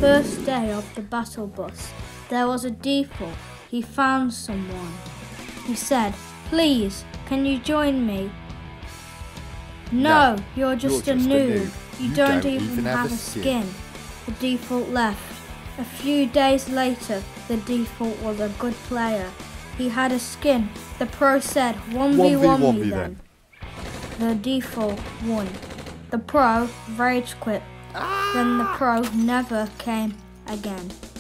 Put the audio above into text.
first day of the battle bus, there was a default. He found someone. He said, "Please, can you join me?" No, you're just a noob. You don't even have a skin. The default left. A few days later, the default was a good player. He had a skin. The pro said, 1v1 me then. The default won. The pro rage quit. Then the pro never came again.